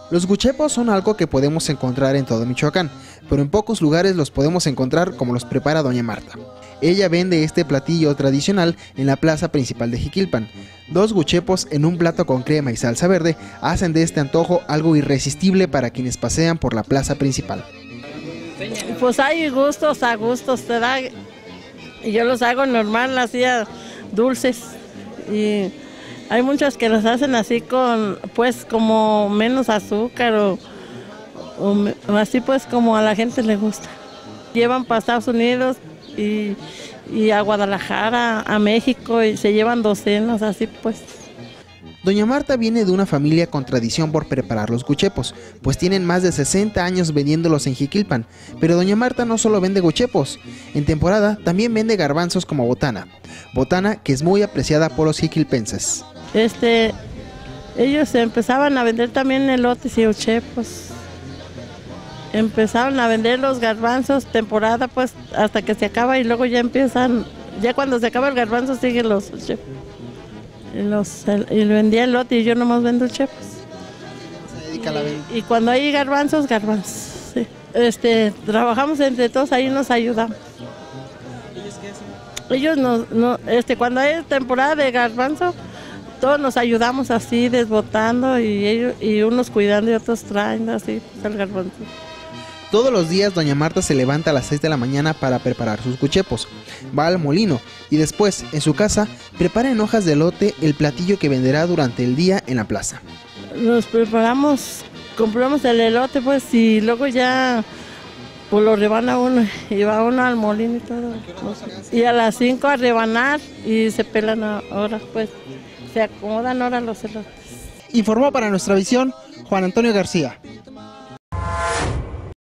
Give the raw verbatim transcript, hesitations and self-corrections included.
Los guchepos son algo que podemos encontrar en todo Michoacán, pero en pocos lugares los podemos encontrar como los prepara doña Marta. Ella vende este platillo tradicional en la plaza principal de Jiquilpan. Dos guchepos en un plato con crema y salsa verde hacen de este antojo algo irresistible para quienes pasean por la plaza principal. Pues hay gustos, a gustos, te da. Y yo los hago normal, así dulces. Y hay muchos que los hacen así con, pues como menos azúcar o, o, o así pues como a la gente le gusta. Llevan para Estados Unidos y, y a Guadalajara, a México y se llevan docenas así pues. Doña Marta viene de una familia con tradición por preparar los guchepos, pues tienen más de sesenta años vendiéndolos en Jiquilpan. Pero doña Marta no solo vende guchepos, en temporada también vende garbanzos como botana, botana que es muy apreciada por los jiquilpenses. Este, ellos empezaban a vender también elotes y guchepos. Empezaron a vender los garbanzos temporada pues hasta que se acaba y luego ya empiezan, ya cuando se acaba el garbanzo siguen los guchepos. Y, los, y vendía elote y yo nomás vendo chepos. Se dedica a la venta. Y, y cuando hay garbanzos, garbanzos. Sí. Este, trabajamos entre todos, ahí nos ayudamos. ¿Ellos qué hacen? Ellos nos, no, este, cuando hay temporada de garbanzo, todos nos ayudamos así, desbotando y ellos y unos cuidando y otros traen así pues, el garbanzo. Todos los días doña Marta se levanta a las seis de la mañana para preparar sus guchepos. Va al molino y después, en su casa, prepara en hojas de elote el platillo que venderá durante el día en la plaza. Nos preparamos, compramos el elote pues y luego ya pues lo rebana uno y va uno al molino y todo. Y a las cinco a rebanar y se pelan ahora pues, se acomodan ahora los elotes. Informó para Nuestra Visión Juan Antonio García.